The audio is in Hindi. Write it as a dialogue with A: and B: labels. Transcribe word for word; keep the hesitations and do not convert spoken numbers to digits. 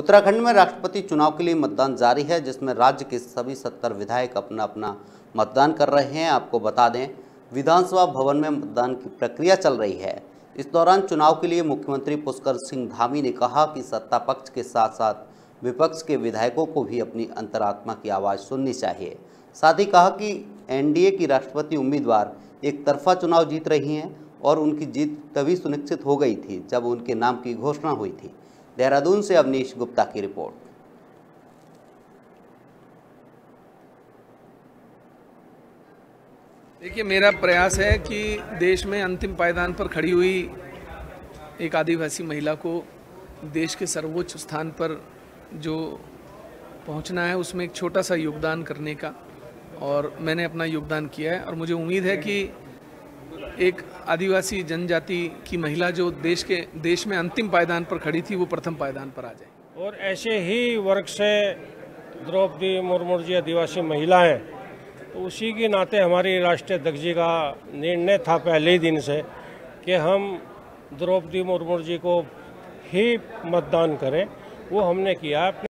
A: उत्तराखंड में राष्ट्रपति चुनाव के लिए मतदान जारी है, जिसमें राज्य के सभी सत्तर विधायक अपना अपना मतदान कर रहे हैं। आपको बता दें, विधानसभा भवन में मतदान की प्रक्रिया चल रही है। इस दौरान चुनाव के लिए मुख्यमंत्री पुष्कर सिंह धामी ने कहा कि सत्ता पक्ष के साथ साथ विपक्ष के विधायकों को भी अपनी अंतरात्मा की आवाज़ सुननी चाहिए। साथ ही कहा कि एनडीए की राष्ट्रपति उम्मीदवार एक तरफा चुनाव जीत रही हैं और उनकी जीत तभी सुनिश्चित हो गई थी जब उनके नाम की घोषणा हुई थी। देहरादून से अवनीश गुप्ता की रिपोर्ट।
B: देखिए, मेरा प्रयास है कि देश में अंतिम पायदान पर खड़ी हुई एक आदिवासी महिला को देश के सर्वोच्च स्थान पर जो पहुंचना है, उसमें एक छोटा सा योगदान करने का, और मैंने अपना योगदान किया है। और मुझे उम्मीद है कि एक आदिवासी जनजाति की महिला जो देश के देश में अंतिम पायदान पर खड़ी थी, वो प्रथम पायदान पर आ जाए।
C: और ऐसे ही वर्ग से द्रौपदी मुर्मू जी आदिवासी महिला हैं, तो उसी के नाते हमारी राष्ट्रीय अध्यक्ष जी का निर्णय था पहले ही दिन से कि हम द्रौपदी मुर्मू जी को ही मतदान करें। वो हमने किया।